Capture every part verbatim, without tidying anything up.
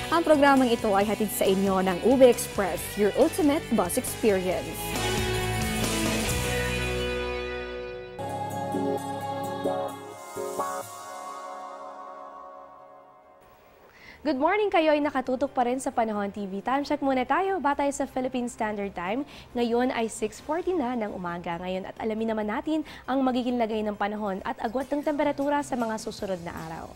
Ang programang ito ay hatid sa inyo ng U B Express, your ultimate bus experience. Good morning, kayo ay nakatutok pa rin sa Panahon T V. Time check muna tayo, batay sa Philippine Standard Time. Ngayon ay six forty na ng umaga ngayon at alamin naman natin ang magiging lagay ng panahon at agwat ng temperatura sa mga susunod na araw.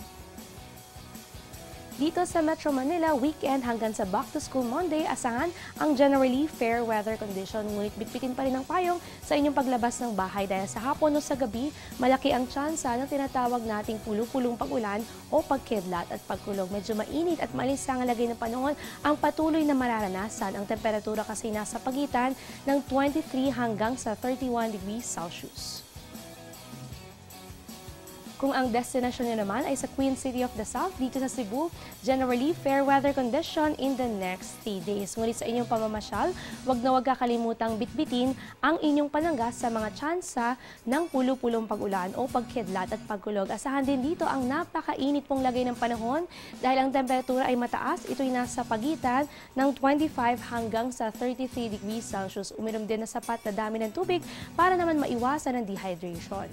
Dito sa Metro Manila, weekend hanggang sa Back to School Monday, asahan ang generally fair weather condition. Ngunit bitbitin pa rin ang payong sa inyong paglabas ng bahay dahil sa hapon o sa gabi, malaki ang tsansa ng tinatawag nating pulo-pulong pag-ulan o pagkidlat at pagkulog. Medyo mainit at malisang ang lagay ng panahon ang patuloy na mararanasan. Ang temperatura kasi nasa pagitan ng twenty-three hanggang sa thirty-one degrees Celsius. Kung ang destinasyon nyo naman ay sa Queen City of the South, dito sa Cebu, generally fair weather condition in the next three days. Ngunit sa inyong pamamasyal, wag na wag kakalimutang bitbitin ang inyong panangga sa mga tsansa ng pulo-pulong pag-ulan o pagkidlat at pagkulog. Asahan din dito ang napakainit pong lagay ng panahon dahil ang temperatura ay mataas. Ito'y nasa pagitan ng twenty-five hanggang sa thirty-three degrees Celsius. Uminom din na sapat na dami ng tubig para naman maiwasan ang dehydration.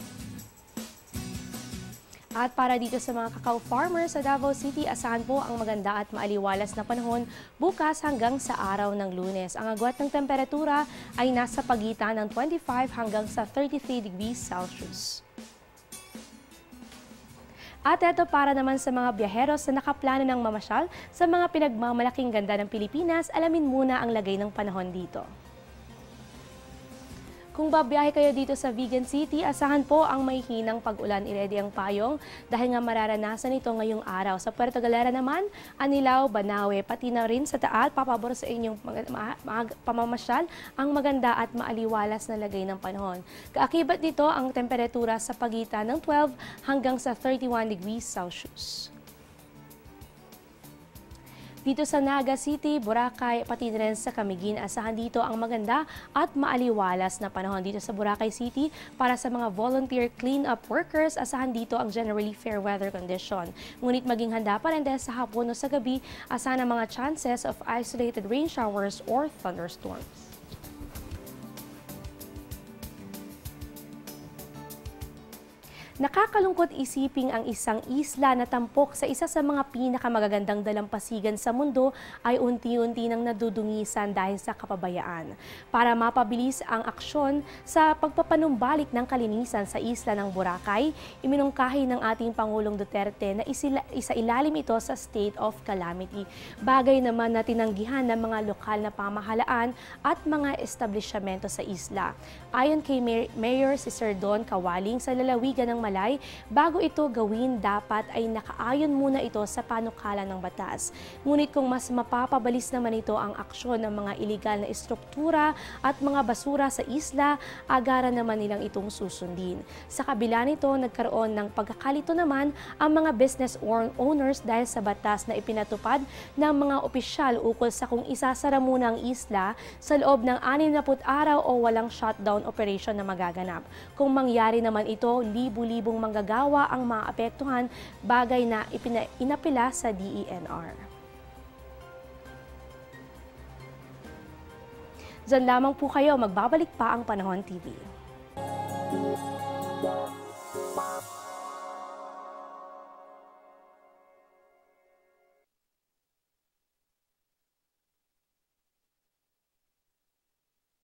At para dito sa mga kakao farmers sa Davao City, asahan po ang maganda at maaliwalas na panahon bukas hanggang sa araw ng Lunes. Ang agwat ng temperatura ay nasa pagitan ng twenty-five hanggang sa thirty-three degrees Celsius. At ito para naman sa mga biyaheros na nakaplano ng mamasyal sa mga pinagmamalaking ganda ng Pilipinas, alamin muna ang lagay ng panahon dito. Kung babiyahe kayo dito sa Vigan City, asahan po ang may hinang pag-ulan. I-ready ang payong dahil nga mararanasan ito ngayong araw. Sa Puerto Galera naman, Anilao, Banawe, pati na rin sa Taal, papabor sa inyong pamamasyal ang maganda at maaliwalas na lagay ng panahon. Kaakibat dito ang temperatura sa pagitan ng twelve hanggang sa thirty-one degrees Celsius. Dito sa Naga City, Boracay, pati rin sa Camiguin, asahan dito ang maganda at maaliwalas na panahon. Dito sa Boracay City, para sa mga volunteer clean-up workers, asahan dito ang generally fair weather condition. Ngunit maging handa pa rin dahil sa hapon o sa gabi, asahan ang mga chances of isolated rain showers or thunderstorms. Nakakalungkot isiping ang isang isla na tampok sa isa sa mga pinakamagagandang dalampasigan sa mundo ay unti-unti nang nadudungisan dahil sa kapabayaan. Para mapabilis ang aksyon sa pagpapanumbalik ng kalinisan sa isla ng Boracay, iminungkahi ng ating Pangulong Duterte na isailalim ito sa state of calamity. Bagay naman na tinanggihan ng mga lokal na pamahalaan at mga establishmento sa isla. Ayon kay Mayor si Sir Don Kawaling, sa lalawigan ng Malay, bago ito gawin, dapat ay nakaayon muna ito sa panukala ng batas. Ngunit kung mas mapapabilis naman ito ang aksyon ng mga iligal na estruktura at mga basura sa isla, agaran naman nilang itong susundin. Sa kabila nito, nagkaroon ng pagkakalito naman ang mga business owners dahil sa batas na ipinatupad ng mga opisyal ukol sa kung isasara muna ang isla sa loob ng anim na put araw o walang shutdown operation na magaganap. Kung mangyari naman ito, libu-libong manggagawa ang maapektuhan, bagay na inapila sa D E N R. Diyan lamang po kayo, magbabalik pa ang Panahon T V.